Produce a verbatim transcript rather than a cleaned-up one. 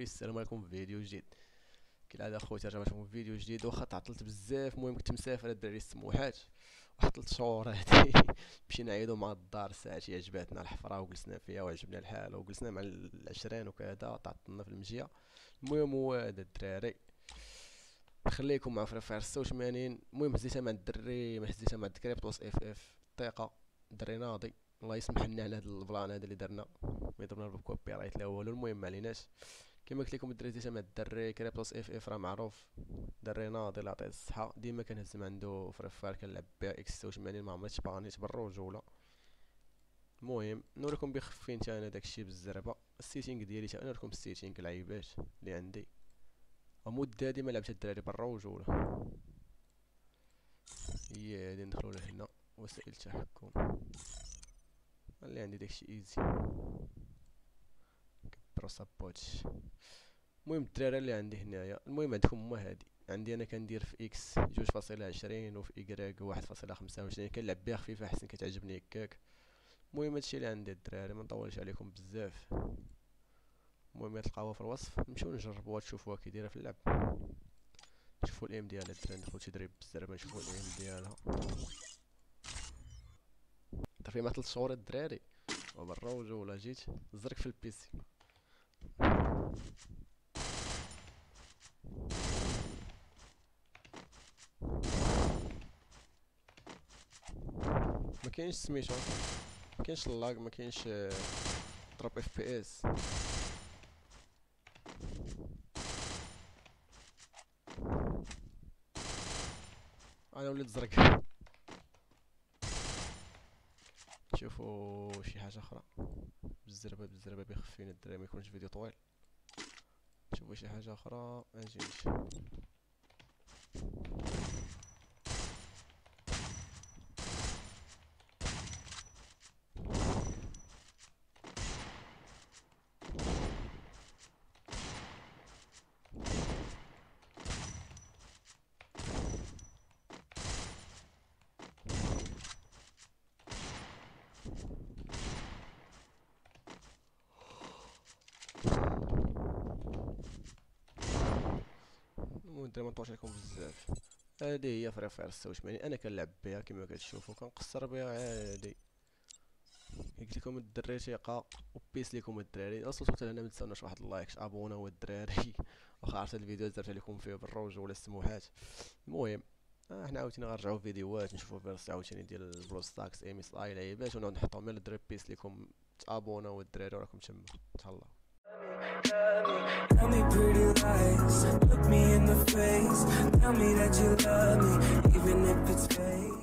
السلام عليكم في فيديو جديد. كالعاده اخوتي رجعت لكم في فيديو جديد، واخا تعطلت بزاف. المهم كنت مسافر الدراري السموحات واحد ثلاث شهور هادي مشينا نعيدو مع الدار ساعتي، عجباتنا الحفره وجلسنا فيها وعجبنا الحال وجلسنا مع العشرين وكذا، تعطلنا في المجيه. المهم هو هذا الدراري نخليكم مع فري فاير ستة وثمانين. المهم هزيتها مع الدري، ما هزيتها مع الدكري بلس اف اف طيقه دري ناضي، الله يسمح لنا على هذا البلان هذا اللي درنا، ما يضربنا بالكوبي رايت لا والو. المهم ما عليناش، كما قلت لكم الدري هزيتها مع الدري كري بلس اف اف، راه معروف دري ناضي الله يعطيه الصحه، ديما كنهز من عنده فري فاير كنلعب بها اكس ستة وثمانين، ما عمري تبانيت بالرجوله. المهم نوريكم بخفين تا انا داكشي بالزربه. السيتينغ ديالي تا نوريكم السيتينغ العيبات اللي عندي، ومده هادي ما لعبت الدراري بالرجوله. هي هادي ندخلو لهنا وسائل التحكم، اللي عندي داكشي ايزي كبرو سابوتش. المهم الدراري اللي عندي هنايا، المهم عندكم هما هادي عندي انا كندير في اكس جوج فاصلة عشرين وفي ايكغيك واحد فاصلة خمسة وعشرين، كنلعب بها خفيفه حسن كتعجبني هكاك. المهم هادشي اللي عندي الدراري، ما نطولش عليكم بزاف. المهم تلقاوها في الوصف، نمشيو نجربوها تشوفوها كي دايره في اللعب، نشوفوا الايم ديالها الدراري. ندخلو تدريب بالزربه نشوفوا الايم ديالها. طفي ما ثلاث شهور الدراري وبالروج ولا جيت زرك في البيسي. ما كاينش سميتو، ما كاينش اللاغ، ما كاينش دروب اف بي اس. انا وليت زرق. شوفوا شي حاجه اخرى بالزربه بالزربه بيخفينا الدراري، ما يكونش فيديو طويل. شوفوا شي حاجه اخرى اجي الدراري. ما نطولش عليكم بزاف، هادي هي فري فاير ستة وثمانين انا كنلعب بها كما كتشوفوا، كنقصر بها عادي. قلت لكم الدراري ثقه وبيس لكم الدراري. وصلتوا حتى هنا ما تنساوناش واحد اللايك، ابونا الدراري واخا عرفت الفيديو درت عليكم فيه بالروج ولا السموحات. المهم آه حنا عاوتاني غنرجعوا فيديوهات نشوفوا فيرس عاوتاني ديال البلو ستاكس ام اس اي لعيبات، ونعاود نحطهم من الدراري بيس لكم تابونا والدراري وراكم تما تهلاو. Tell me pretty lies, look me in the face, tell me that you love me, even if it's fake.